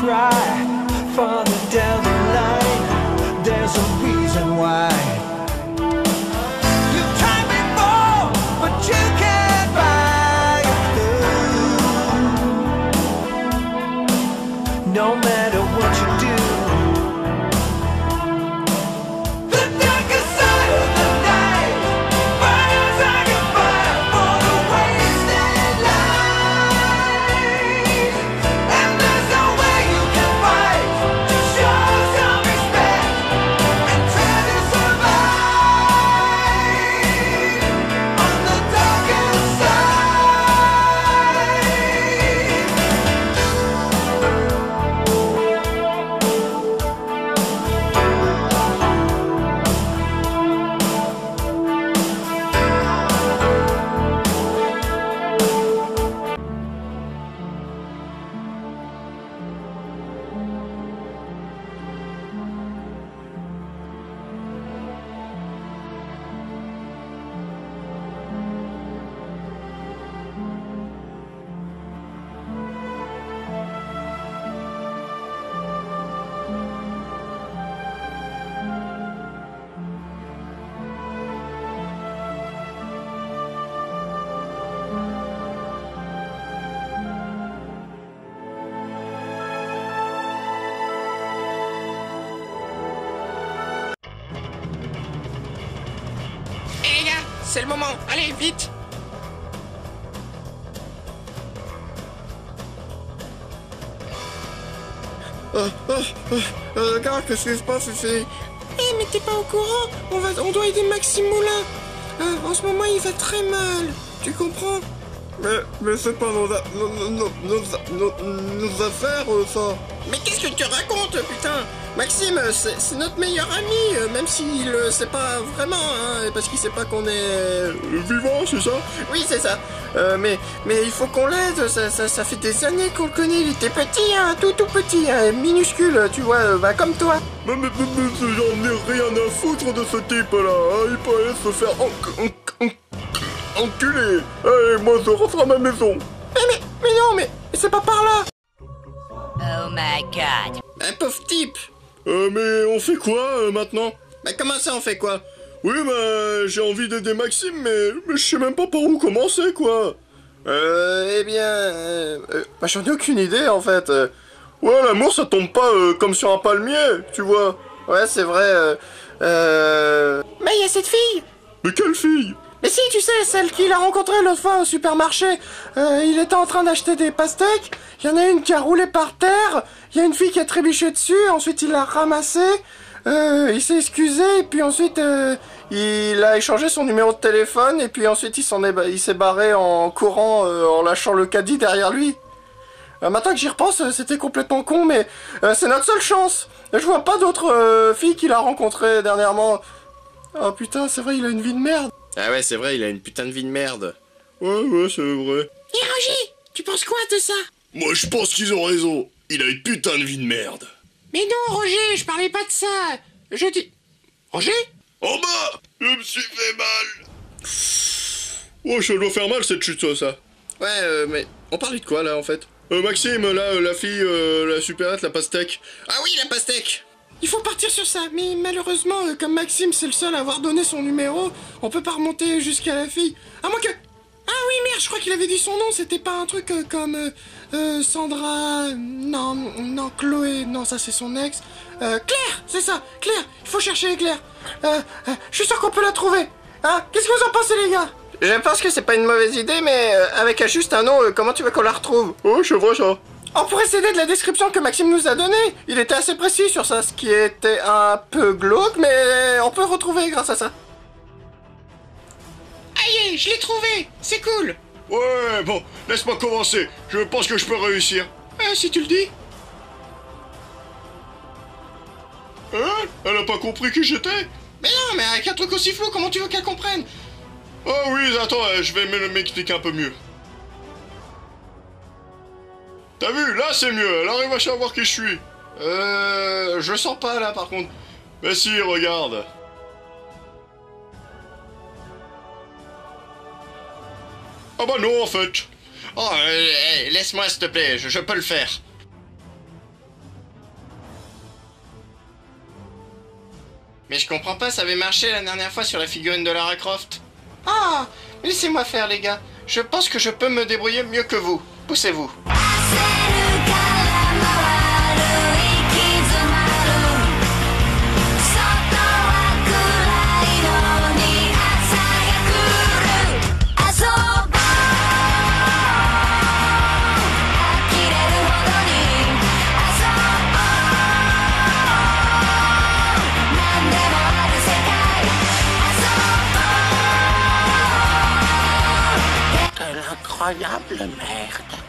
cry farther down the line. There's a reason why. You've tried before, but you can't buy it. No matter what you do. C'est le moment, allez, vite! Regarde, qu'est-ce qui se passe ici? Eh, mais t'es pas au courant? On doit aider Maxime Moulin. En ce moment, il va très mal. Tu comprends? Mais c'est pas nos affaires, ça. Mais qu'est-ce que tu racontes, putain? Maxime, c'est notre meilleur ami, même s'il sait pas vraiment, hein, parce qu'il sait pas qu'on est... Vivant, c'est ça? Oui, c'est ça. Mais il faut qu'on l'aide, ça fait des années qu'on le connaît, il était petit, hein, tout petit, hein, minuscule, tu vois, bah, comme toi. Mais j'en ai rien à foutre de ce type-là, hein, il peut aller se faire enculer. Allez, moi, je rentre à ma maison. Mais non, mais c'est pas par là. Oh my god. Un pauvre type. Mais on fait quoi, maintenant? Bah, comment ça, on fait quoi? Oui, bah, j'ai envie d'aider Maxime, mais je sais même pas par où commencer, quoi. Eh bien... bah, j'en ai aucune idée, en fait. Ouais, l'amour, ça tombe pas comme sur un palmier, tu vois. Ouais, c'est vrai, Mais il y a cette fille. Mais quelle fille? Mais si, tu sais, celle qu'il a rencontrée l'autre fois au supermarché. Il était en train d'acheter des pastèques, il y en a une qui a roulé par terre, il y a une fille qui a trébuché dessus, ensuite il l'a ramassée, il s'est excusé, et puis ensuite il a échangé son numéro de téléphone, et puis ensuite il s'est barré en courant, en lâchant le caddie derrière lui. Maintenant que j'y repense, c'était complètement con, mais c'est notre seule chance. Je vois pas d'autres filles qu'il a rencontrées dernièrement. Oh putain, c'est vrai, il a une vie de merde. Ah ouais, c'est vrai, il a une putain de vie de merde. Ouais, c'est vrai. Et Roger, tu penses quoi de ça? Moi, je pense qu'ils ont raison. Il a une putain de vie de merde. Mais non, Roger, je parlais pas de ça. Je dis... Roger? En bas! Je me suis fait mal. Oh, ça doit faire mal, cette chute, ça. Ouais, mais on parlait de quoi, là, en fait? Maxime, là, la fille, la supérette, la pastèque. Ah oui, la pastèque! Il faut partir sur ça, mais malheureusement, comme Maxime c'est le seul à avoir donné son numéro, on peut pas remonter jusqu'à la fille. À moins que... Ah oui, merde, je crois qu'il avait dit son nom, c'était pas un truc comme... Sandra... Non, Chloé, non, ça c'est son ex. Claire, c'est ça, Claire, il faut chercher Claire. Je suis sûr qu'on peut la trouver. Hein? Qu'est-ce que vous en pensez, les gars? Je pense que c'est pas une mauvaise idée, mais avec juste un nom, comment tu veux qu'on la retrouve? Oh, je vois ça. On pourrait s'aider de la description que Maxime nous a donnée. Il était assez précis sur ça, ce qui était un peu glauque, mais on peut retrouver grâce à ça. Aïe, je l'ai trouvé. C'est cool. Ouais, bon, laisse-moi commencer. Je pense que je peux réussir. Si tu le dis. Hein? Elle a pas compris qui j'étais? Mais non, mais avec un truc aussi flou, comment tu veux qu'elle comprenne? Oh oui, attends, je vais m'expliquer un peu mieux. T'as vu, là c'est mieux, elle arrive à savoir qui je suis. Je sens pas là par contre. Mais si, regarde. Ah bah non en fait. Oh, laisse-moi s'il te plaît, je peux le faire. Mais je comprends pas, ça avait marché la dernière fois sur la figurine de Lara Croft. Ah, laissez-moi faire les gars. Je pense que je peux me débrouiller mieux que vous. Poussez-vous. Quelle incroyable merde.